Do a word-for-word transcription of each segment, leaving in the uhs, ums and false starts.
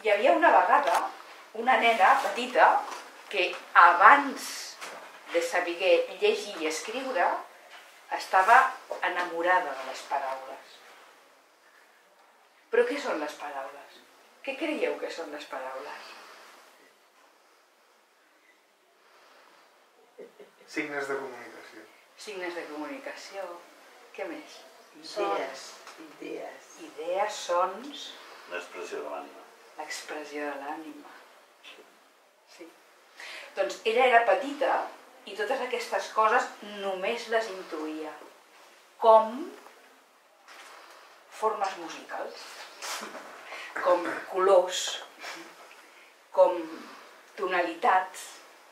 Hi havia una vegada una nena petita que abans de saber llegir i escriure estava enamorada de les paraules. Però què són les paraules? Què creieu que són les paraules? Signes de comunicació. Signes de comunicació. Què més? Idees. Idees. Idees, sons... L'expressió de l'ànima. L'expressió de l'ànima. Sí. Doncs ella era petita i totes aquestes coses només les intuïa. Com formes musicals, com colors, com tonalitats.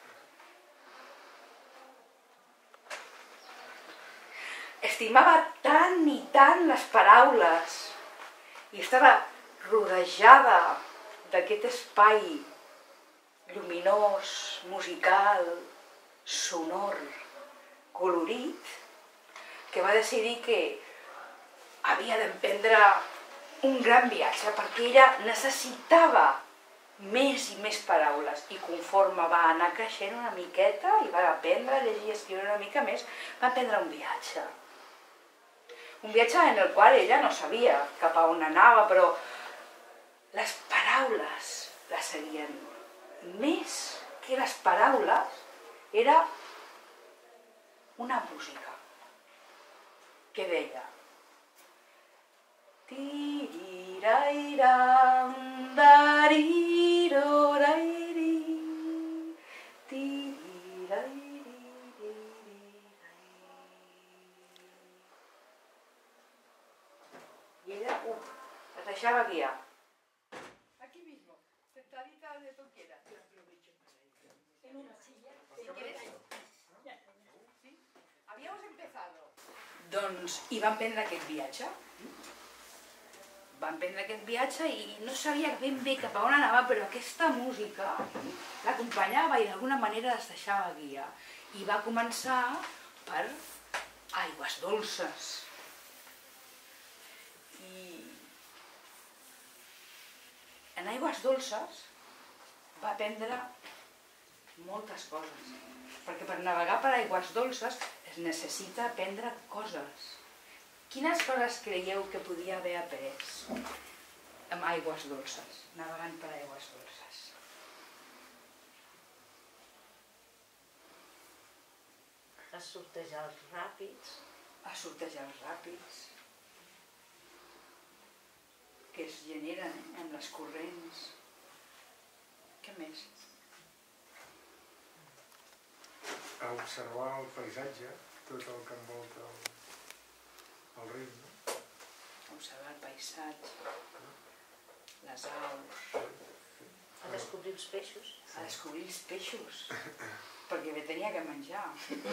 Estimava tant i tant les paraules i estava rodejada d'aquest espai lluminós, musical, sonor, colorit, que va decidir que havia d'emprendre un gran viatge perquè ella necessitava més i més paraules i conforme va anar creixent una miqueta i va aprendre a llegir i escriure una mica més, va emprendre un viatge. Un viatge en el qual ella no sabia cap a on anava, però les paraules la seguien. Més que les paraules, era una música que deia tirirairam darirorairi tirirairi. Y ella, uff, la deixava guiar. Aquí mismo, sentadita donde tú quieras. En una silla. Si quieres. ¿Sí? Habíamos empezado. Doncs, i van prendre aquest viatge. Van prendre aquest viatge i no sabia ben bé cap a on anava, però aquesta música l'acompanyava i d'alguna manera es deixava guiar. I va començar per Aigües Dolces. En Aigües Dolces va aprendre moltes coses, perquè per navegar per Aigües Dolces es necessita aprendre coses. Quines coses creieu que podia haver après amb Aigües Dolces, navegant per Aigües Dolces? A sortejar els ràpids. A sortejar els ràpids. Que es generen en les corrents. Què més? A observar el paisatge, tot el que envolta el, el riu. No? Observar el paisatge, les aus. A descobrir els peixos. A descobrir els peixos, perquè bé tenia que menjar.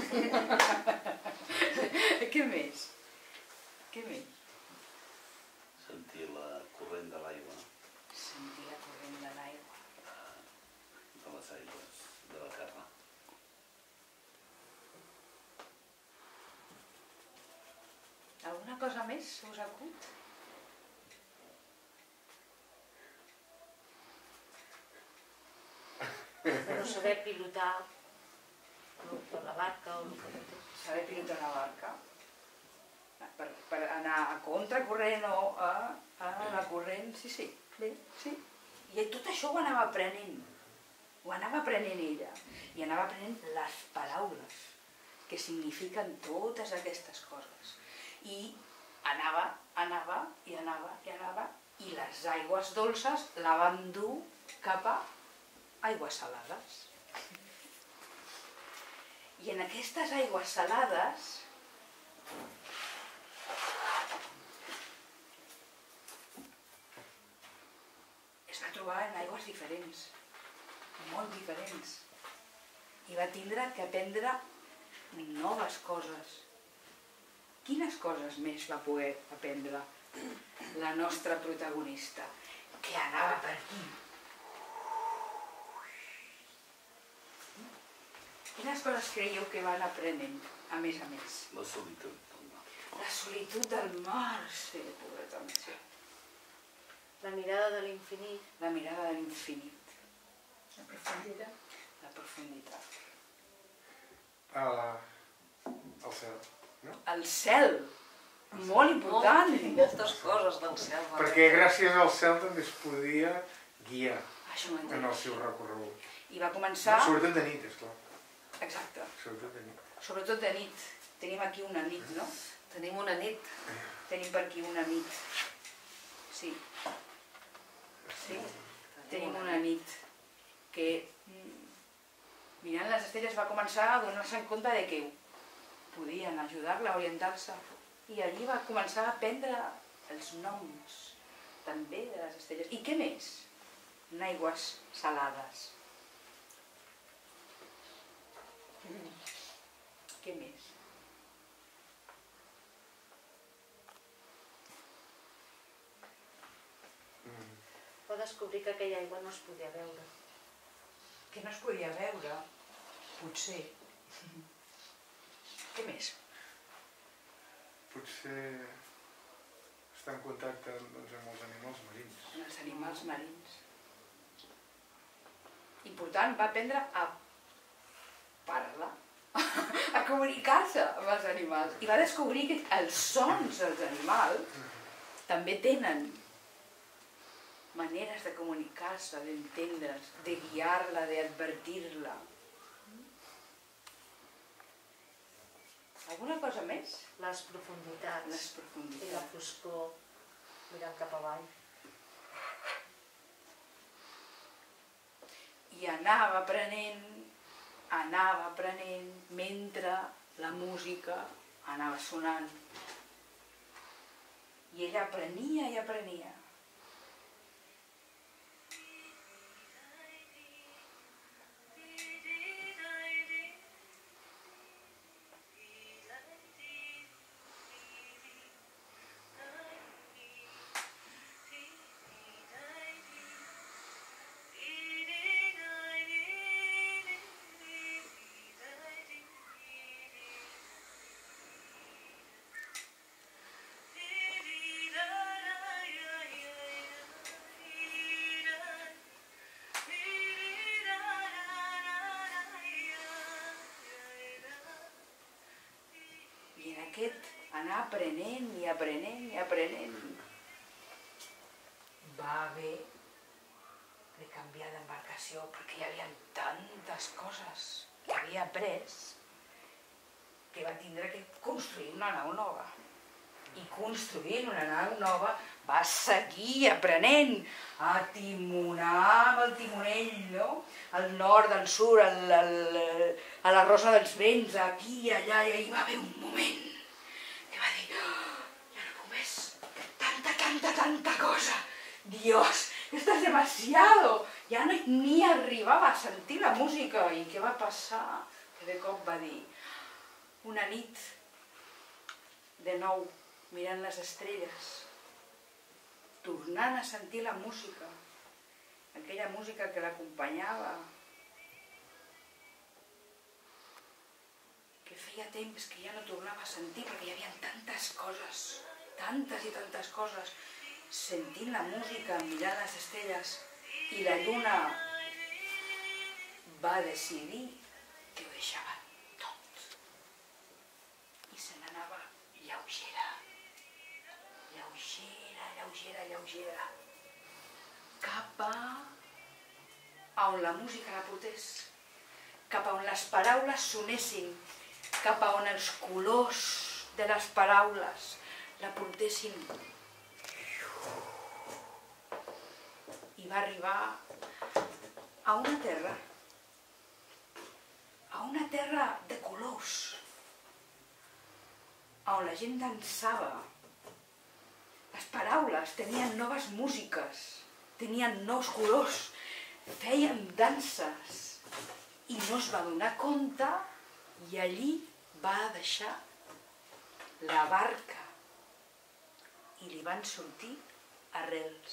Què més? Què més? Sentir la corrent de l'aigua. Sentir la corrent de l'aigua. De les aigües de la terra. Alguna cosa més us acut? Però saber pilotar la barca o el que sigui. Saber pilotar la barca? Per, per anar a contracorrent o a, a la corrent, sí, sí, bé, sí. I tot això ho anava aprenent, ho anava aprenent ella, i anava aprenent les paraules que signifiquen totes aquestes coses. I anava, anava, i anava, i anava, i les aigües dolces la van dur cap a aigües salades. I en aquestes aigües salades es va trobar en aigües diferents, molt diferents, i va tindre que aprendre noves coses. Quines coses més va poder aprendre la nostra protagonista, que anava per aquí? Quines coses creieu que van aprenent, a més a més? La solitud del mar. La solitud del mar, sí, pobret home, sí. La mirada de l'infinit. La mirada de l'infinit. La profunditat. La profunditat. Uh, el cel, no? El cel. Molt important. Aquestes coses del cel. Perquè gràcies al cel també es podia guiar Això en el mateix. seu recorregut. I va començar... Sobretot de nit, esclar. Exacte. Sobretot de nit. Sobretot de nit. Tenim aquí una nit, no? Tenim una nit. Tenim per aquí una nit. Sí. Sí. Tenim una nit que, mirant les estrelles, va començar a donar-se en compte de que podien ajudar-la a orientar-se. I allí va començar a aprendre els noms, també, de les estrelles. I què més? En aigües salades. Què més? Va descobrir que aquella aigua no es podia veure. Que no es podia veure, potser. Què més? Potser està en contacte doncs, amb els animals marins. En els animals marins. Important, va aprendre a parlar, a comunicar-se amb els animals. I va descobrir que els sons dels animals també tenen maneres de comunicar-se, d'entendre's, de guiar-la, d'advertir-la. Alguna cosa més? Les profunditats. Les I la profunditats. foscor, mirant cap avall. I anava aprenent, anava aprenent, mentre la música anava sonant. I ella aprenia i aprenia. I en aquest anar aprenent i aprenent i aprenent va haver de canviar d'embarcació perquè hi havia tantes coses que havia après que va tindre que construir una nau nova. I construint una nau nova va seguir aprenent a timonar amb el timonell, no? Al nord, al sud, al, al, a la rosa dels vents, aquí i allà, i hi va haver un moment que va dir, oh, ja no puc més, tanta, tanta, tanta cosa, Dios, esto es demasiado, ja no, ni arribava a sentir la música. I què va passar? Que de cop va dir, una nit, de nou, mirant les estrelles, tornant a sentir la música, aquella música que l'acompanyava, que feia temps que ja no tornava a sentir perquè hi havia tantes coses, tantes i tantes coses, sentint la música, mirant les estrelles, i la lluna va decidir que ho deixava tot i se n'anava lleugera, lleugera, lleugera, lleugera, cap a on la música la portés, cap a on les paraules sonessin, cap a on els colors de les paraules la portessin. I va arribar a una terra, a una terra de colors, on la gent dansava. Les paraules tenien noves músiques, tenien nous colors, feien danses, i no es va donar compte, i allí va deixar la barca, i li van sortir arrels.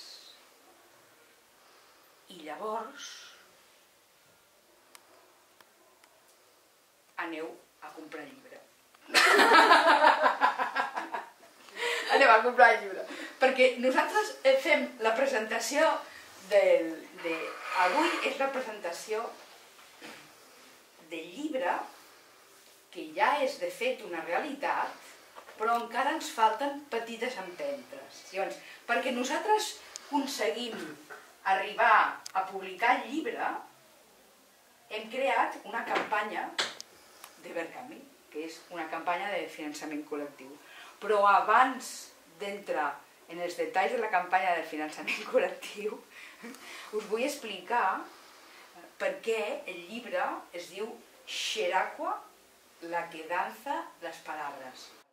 I llavors aneu a comprar llibre. Aneu a comprar llibre. perquè nosaltres eh, fem la presentació del... De... Avui és la presentació del llibre, que ja és de fet una realitat, però encara ens falten petites empentes. Llavors, perquè nosaltres aconseguim arribar a publicar el llibre, hem creat una campanya d'Ibercanvi, que és una campanya de finançament col·lectiu. Però abans d'entrar en els detalls de la campanya de finançament col·lectiu, us vull explicar per què el llibre es diu Xeracua, la que danza las palabras.